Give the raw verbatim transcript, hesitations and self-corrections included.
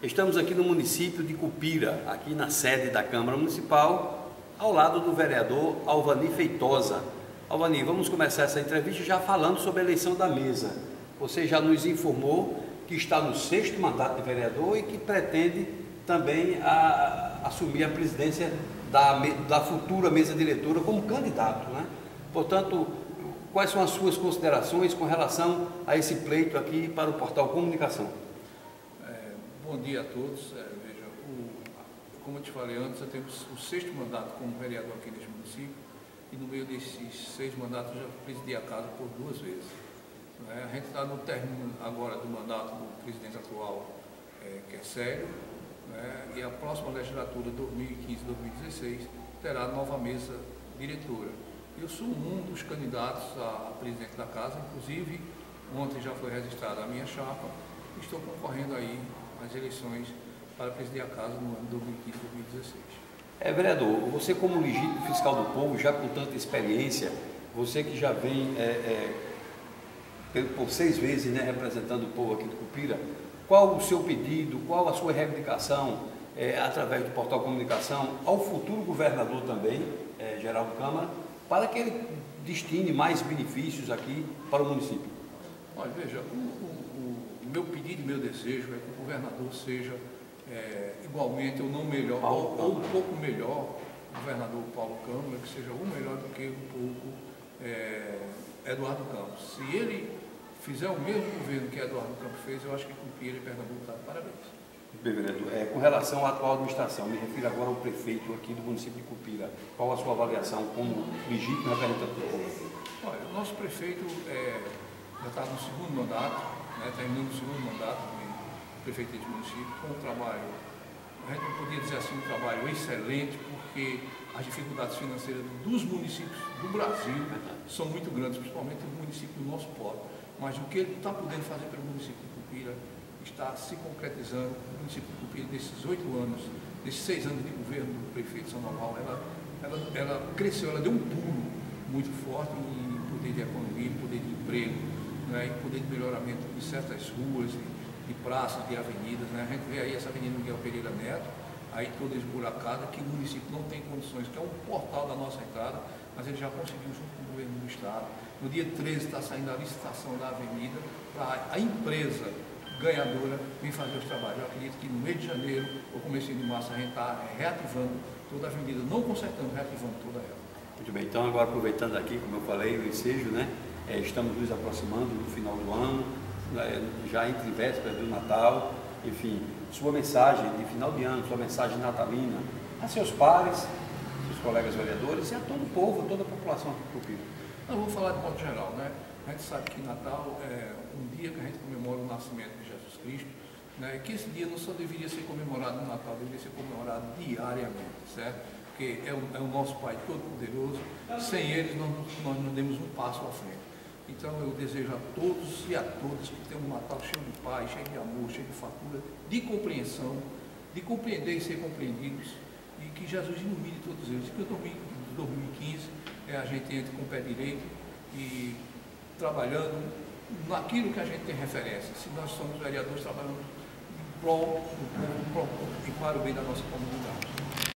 Estamos aqui no município de Cupira, aqui na sede da Câmara Municipal, ao lado do vereador Alvani Feitosa. Alvani, vamos começar essa entrevista já falando sobre a eleição da mesa. Você já nos informou que está no sexto mandato de vereador e que pretende também a, a assumir a presidência da, da futura mesa diretora como candidato, né? Portanto, quais são as suas considerações com relação a esse pleito aqui para o Portal Comunicação? É, bom dia a todos. É, veja, o, como eu te falei antes, eu tenho o sexto mandato como vereador aqui neste município e no meio desses seis mandatos eu já presidi a casa por duas vezes. É, a gente está no término agora do mandato do presidente atual, é, que é Sério, né, e a próxima legislatura, dois mil e quinze a dois mil e dezesseis, terá nova mesa diretora. Eu sou um dos candidatos a presidente da casa, inclusive ontem já foi registrada a minha chapa e estou concorrendo aí às eleições para presidir a casa no ano dois mil e quinze a dois mil e dezesseis. É, vereador, você como legítimo fiscal do povo, já com tanta experiência, você que já vem é, é, por seis vezes, né, representando o povo aqui do Cupira, qual o seu pedido, qual a sua reivindicação é, através do Portal Comunicação ao futuro governador também, é, Geraldo Câmara, para que ele destine mais benefícios aqui para o município? Olha, veja, o, o, o meu pedido e meu desejo é que o governador seja é, igualmente ou não melhor, ou, ou um pouco melhor, o governador Paulo Câmara, que seja um melhor do que um pouco é, Eduardo Campos. Se ele fizer o mesmo governo que Eduardo Campos fez, eu acho que Cupira e Pernambuco está de parabéns. Bem, vereador, é, com relação à atual administração, me refiro agora ao prefeito aqui do município de Cupira. Qual a sua avaliação como legítimo representante do povo? Olha, o nosso prefeito é, já está no segundo mandato, né, terminando o segundo mandato de prefeito desse município, com um trabalho, a gente não podia dizer assim, um trabalho excelente, porque as dificuldades financeiras dos municípios do Brasil são muito grandes, principalmente no município do nosso polo. Mas o que ele está podendo fazer pelo município de Cupira está se concretizando. O município de Cupira, nesses oito anos, nesses seis anos de governo do prefeito Sandoval, ela, ela, ela cresceu, ela deu um pulo muito forte em poder de economia, em poder de emprego, né, em poder de melhoramento de certas ruas, de, de praças, de avenidas. Né. A gente vê aí essa avenida Miguel Pereira Neto, aí toda esburacada, que o município não tem condições, que é um portal da nossa entrada, mas ele já conseguiu junto com o governo do estado. No dia treze está saindo a licitação da avenida para a empresa ganhadora vir fazer os trabalhos. Eu acredito que no mês de janeiro, ou começo de março, a gente está reativando toda a avenida, não consertando, reativando toda ela. Muito bem, então agora aproveitando aqui, como eu falei, o ensejo, né? É, estamos nos aproximando do final do ano, é, já entre vésperas do Natal, enfim, sua mensagem de final de ano, sua mensagem natalina a seus pares, seus colegas vereadores e a todo o povo, a toda a população aqui do Cupira. Eu vou falar de modo geral, né? A gente sabe que Natal é um dia que a gente comemora o nascimento de Jesus Cristo, né? Que esse dia não só deveria ser comemorado no Natal, deveria ser comemorado diariamente, certo? Porque é o, é o nosso Pai Todo-Poderoso, sem Ele nós, nós não demos um passo à frente. Então eu desejo a todos e a todas que tenham um Natal cheio de paz, cheio de amor, cheio de fartura, de compreensão, de compreender e ser compreendidos, e que Jesus ilumine todos eles. Que dois mil e quinze é, a gente entre com o pé direito e trabalhando naquilo que a gente tem referência. Se nós somos vereadores, trabalhando em prol do povo e para o bem da nossa comunidade.